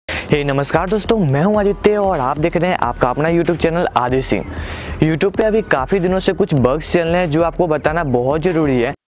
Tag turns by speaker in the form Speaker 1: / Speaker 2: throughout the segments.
Speaker 1: नमस्कार दोस्तों, मैं हूं आदित्य और आप देख रहे हैं आपका अपना YouTube चैनल आदि सिंह। YouTube पे अभी काफ़ी दिनों से कुछ बग्स चल रहे हैं जो आपको बताना बहुत ज़रूरी है।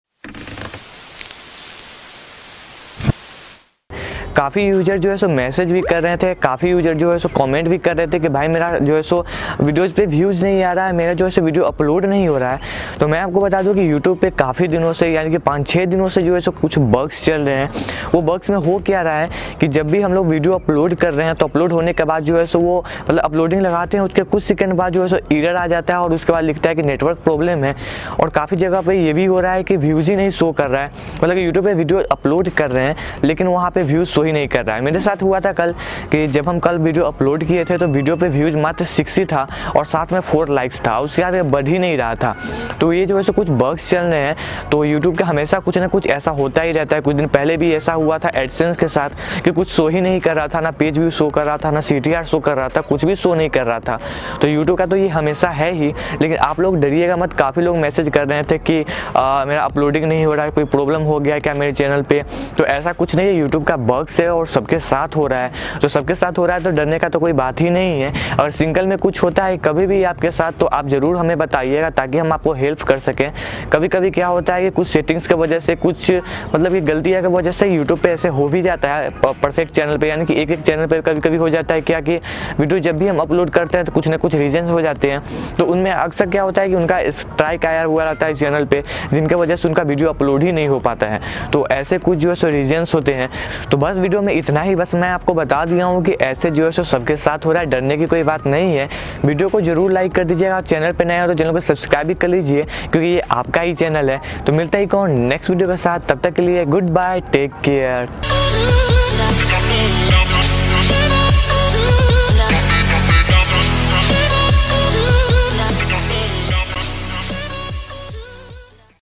Speaker 1: काफ़ी यूजर जो है सो मैसेज भी कर रहे थे, काफ़ी यूजर जो है सो कमेंट भी कर रहे थे कि भाई मेरा जो है सो वीडियोज़ पे व्यूज़ नहीं आ रहा है, मेरा जो है सो वीडियो अपलोड नहीं हो रहा है। तो मैं आपको बता दूं कि यूट्यूब पे काफ़ी दिनों से यानी कि 5-6 दिनों से जो है सो कुछ बग्स चल रहे हैं। वो बग्स में हो क्या रहा है कि जब भी हम लोग वीडियो अपलोड कर रहे हैं तो अपलोड होने के बाद जो है सो वो मतलब अपलोडिंग लगाते हैं, उसके कुछ सेकंड बाद जो है सो एरर आ जाता है और उसके बाद लिखता है कि नेटवर्क प्रॉब्लम है। और काफ़ी जगह पर ये भी हो रहा है कि व्यूज़ ही नहीं शो कर रहा है, मतलब कि यूट्यूब पर वीडियो अपलोड कर रहे हैं लेकिन वहाँ पर व्यूज़ शो ही नहीं कर रहा है। मेरे साथ हुआ था कल कि जब हम कल वीडियो अपलोड किए थे तो वीडियो पे व्यूज मात्र 60 था और साथ में 4 लाइक्स था, उसके बाद बढ़ ही नहीं रहा था। तो ये जो है सो कुछ बग्स चल रहे हैं। तो यूट्यूब का हमेशा कुछ ना कुछ ऐसा होता ही रहता है। कुछ दिन पहले भी ऐसा हुआ था एडसेंस के साथ कि कुछ शो ही नहीं कर रहा था, ना पेज व्यू शो कर रहा था, ना CTR शो कर रहा था, कुछ भी शो नहीं कर रहा था। तो यूट्यूब का तो ये हमेशा है ही, लेकिन आप लोग डरिएगा मत। काफ़ी लोग मैसेज कर रहे थे कि मेरा अपलोडिंग नहीं हो रहा है, कोई प्रॉब्लम हो गया क्या मेरे चैनल पे। तो ऐसा कुछ नहीं है, यूट्यूब का बग्स है और सबके साथ हो रहा है। तो सबके साथ हो रहा है तो डरने का तो कोई बात ही नहीं है। अगर सिंगल में कुछ होता है कभी भी आपके साथ तो आप ज़रूर हमें बताइएगा ताकि हम आपको हेल्प कर सकें। कभी कभी क्या होता है कि कुछ सेटिंग्स की वजह से, कुछ मतलब कि गलतियाँ की वजह से यूट्यूब पे ऐसे हो भी जाता है परफेक्ट चैनल पे, यानी कि एक चैनल पर कभी कभी हो जाता है क्या कि वीडियो जब भी हम अपलोड करते हैं तो कुछ ना कुछ रीजन्स हो जाते हैं। तो उनमें अक्सर क्या होता है कि उनका स्ट्राइक आया हुआ रहता है चैनल पर, जिनकी वजह से उनका वीडियो अपलोड ही नहीं हो पाता है। तो ऐसे कुछ जो है सो रीजन्स होते हैं। तो बस वीडियो में इतना ही, बस मैं आपको बता दिया हूँ कि ऐसे जो है सो सबके साथ हो रहा है, डरने की कोई बात नहीं है। वीडियो को जरूर लाइक कर दीजिएगा, चैनल पे नए हो तो चैनल को सब्सक्राइब भी कर लीजिए क्योंकि ये आपका ही चैनल है। तो मिलता ही कौन नेक्स्ट वीडियो के साथ, तब तक के लिए गुड बाय, टेक केयर।